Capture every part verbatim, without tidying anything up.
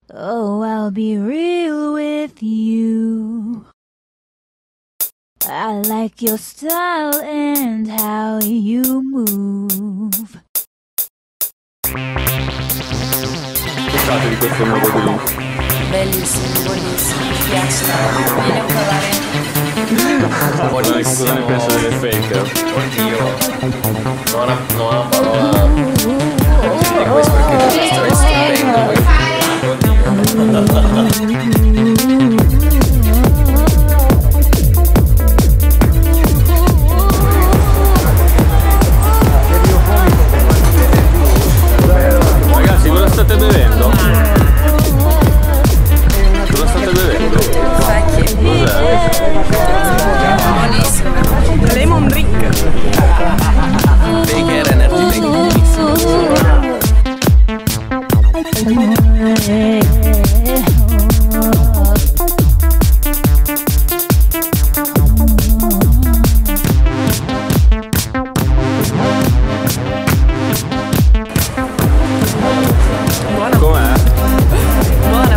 Oh, I'll be real with you. I like your style and how you move. Pensate di questo nuovo drink? Bellissimo, buonissimo, mi piace. Vieni a provare. Cosa ne penso delle fake? Oddio. Non ha, non ha parola. E questo perché questo è stupendo. Ragazzi, cosa state bevendo? Cosa state bevendo? Vecchi. Cos'è? Buonissimo. Lemon drink. Baker Energy Drink buonissimo. Com'è? Buona.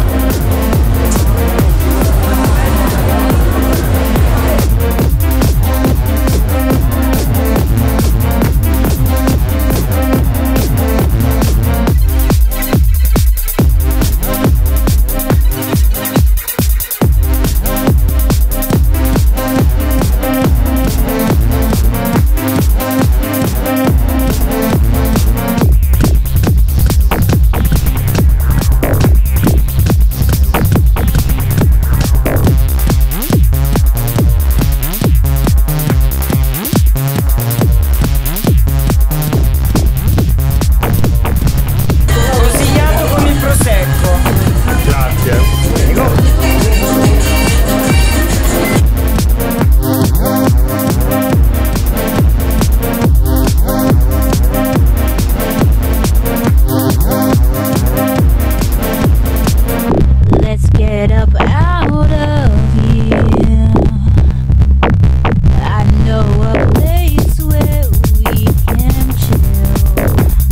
Let's get up out of here. I know a place where we can chill.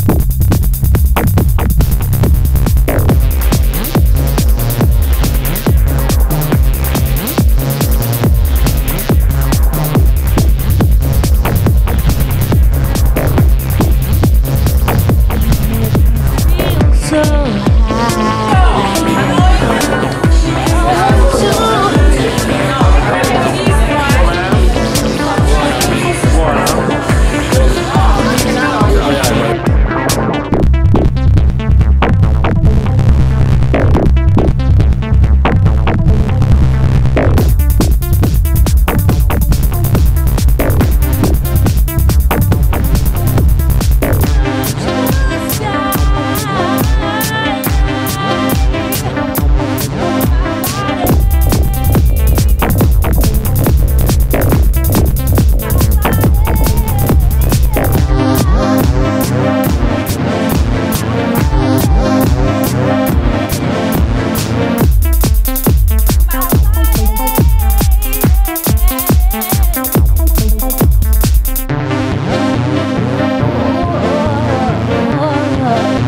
Feel so high.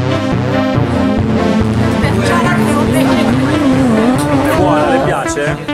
È buona, le piace?